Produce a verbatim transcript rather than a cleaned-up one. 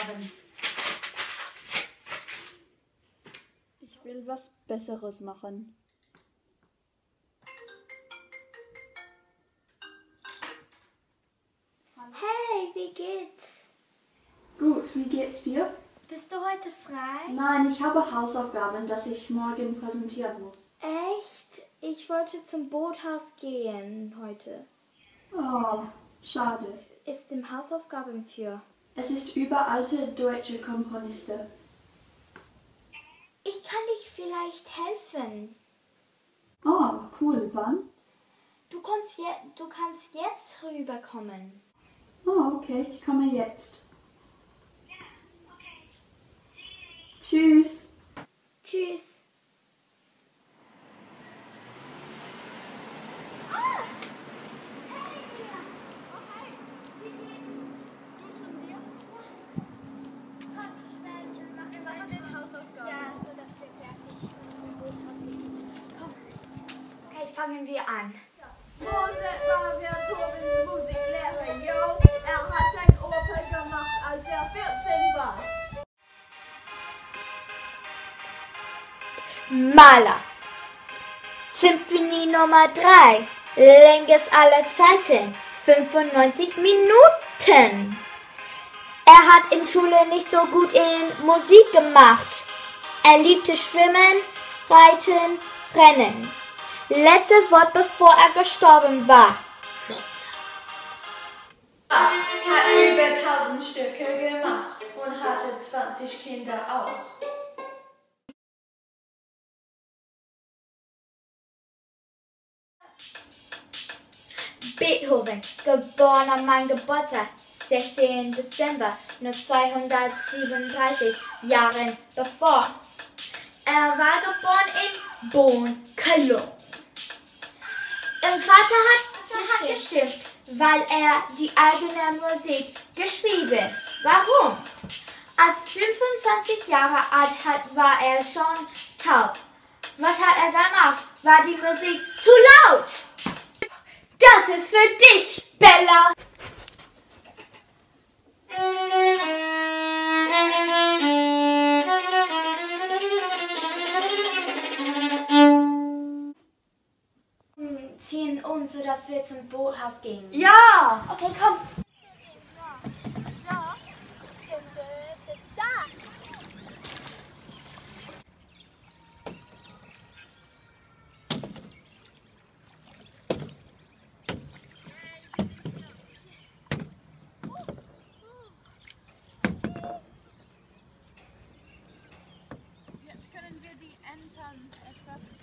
Hausaufgaben. Ich will was Besseres machen. Hey, wie geht's? Gut, wie geht's dir? Bist du heute frei? Nein, ich habe Hausaufgaben, das ich morgen präsentieren muss. Echt? Ich wollte zum Boothaus gehen heute. Oh, schade. Ist im Hausaufgaben für? Es ist über alte deutsche Komponisten. Ich kann dich vielleicht helfen. Oh, cool. Wann? Du kannst, je du kannst jetzt rüberkommen. Oh, okay, ich komme jetzt. Tschüss. Tschüss. Fangen wir an. Mose war Virtuosen Musiklehrer, yo. Er hat sein Oper gemacht, als er vierzehn war. Maler. Symphonie Nummer drei. Längst aller Zeiten. fünfundneunzig Minuten. Er hat in Schule nicht so gut in Musik gemacht. Er liebte Schwimmen, Reiten, Rennen. Letztes Wort, bevor er gestorben war. Mozart. Er hat über tausend Stücke gemacht und hatte zwanzig Kinder auch. Beethoven, geboren an meinem Geburtstag, sechzehnten Dezember neunzehnhundertsiebenunddreißig, Jahren bevor. Er war geboren in Bonn, Cologne. Ihr Vater hat geschimpft, weil er die eigene Musik geschrieben. Warum? Als fünfundzwanzig Jahre alt hat, war er schon taub. Was hat er gemacht? War die Musik zu laut? Das ist für dich, Bella! Ziehen uns, sodass wir zum Boothaus gehen. Ja! Okay, komm. Da. Da. Jetzt können wir die Entern etwas